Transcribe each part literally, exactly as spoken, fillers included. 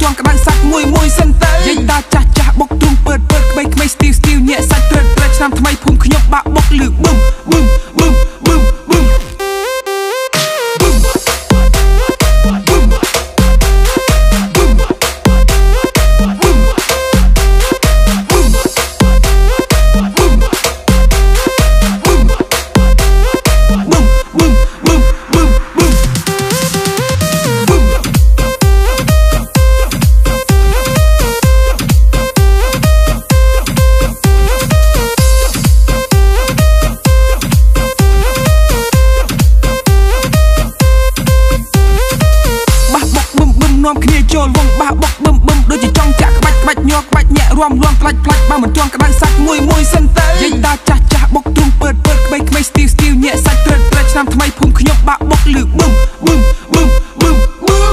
ងក្តៅសាច់មួយមួយសិនទៅយាយតាចាស់ចាស់បុកទ្រូងពើតពើតក្មេងក្មេងស្ទីវស្ទីវញែកសាច់ត្រិតត្រិតឆ្នាំថ្មីភូមិខ្ញុំបាក់បុកលឺបឹមបឹមបឹមបឹមបឹមនាំគ្នាចូលវងបះបុកបឹមបឹមដូចជាចង់ចាក់ក្បាច់ក្បាច់ញ័រក្បាច់ញាក់រំលំផ្លាច់ផ្លាច់បើមិនទាន់ក្តៅសាច់មួយមួយសិនទៅយាយតាចាស់ចាស់បុកទ្រូងពើតពើតក្មេងក្មេងស្ទីវស្ទីវញាក់សាច់ត្រិតត្រិតឆ្នាំថ្មីភូមិខ្ញុំបាក់បុកលឺបឹមបឹមបឹមបឹមបឹម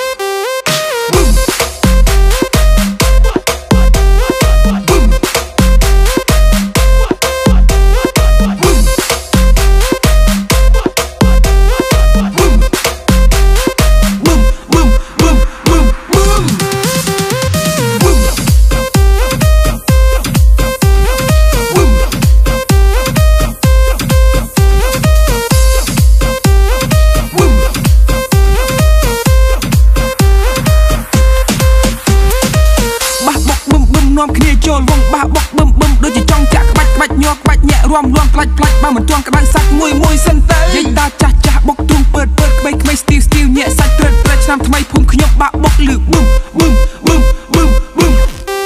នាំគ្នាចូលវងបះបុកបឹមបឹមដូចជាចង់ចាក់ក្បាច់ក្បាច់ញ័រក្បាច់ញាក់រំលំផ្លាច់ផ្លាច់បើមិនទាន់ក្តៅសាច់មួយមួយសិនទៅយាយតាចាស់ចាស់បុកទ្រូងពើតពើតក្មេងក្មេងស្ទីវស្ទីវញាក់សាច់ត្រិតត្រិតឆ្នាំថ្មីភូមិខ្ញុំបាក់បុកលឺបឹមបឹមបឹមបឹមបឹម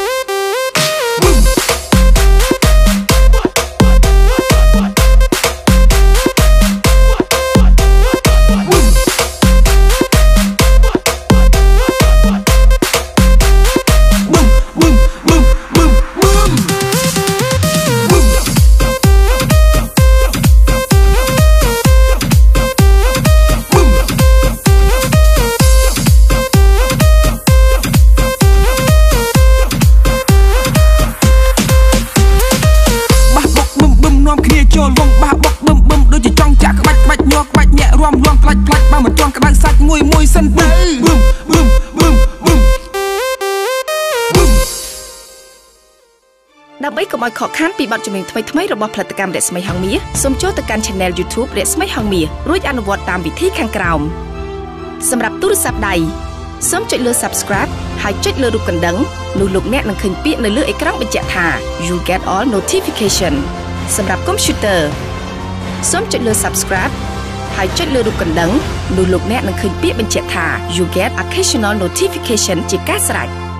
ចូលវងបះបុកបឹមបឹមដូចជាចង់ចាក់ក្បាច់ក្បាច់ញ័រក្បាច់ញាក់រំលំផ្លាច់ផ្លាច់បើមិនទាន់ក្តៅសាច់មួយមួយសិនទៅបឹមបឹមបឹមបឹមដើម្បីកុំឲ្យខកខានពីបទចម្រៀងថ្មីៗរបស់ផលិតកម្មរស្មីហងមាសសូមចូលទៅកាន់ Channel YouTube រស្មីហងមាសរួចអនុវត្តតាមវិធីខាងក្រោមសម្រាប់ទូរស័ព្ទដៃសូមចុចលើ Subscribe ហើយចុចលើរូបកណ្ដឹងនោះលោកអ្នកនឹងឃើញពាក្យនៅលើអេក្រង់បញ្ជាក់ថា You get all notification សម្រាប់ Computer សូមចុចលើ Subscribe ហើយចុចលើរូបកណ្ដឹងនោះលោកអ្នកនឹងឃើញពាក្យបញ្ជាក់ថា You get occasional notification ជាការស្រេច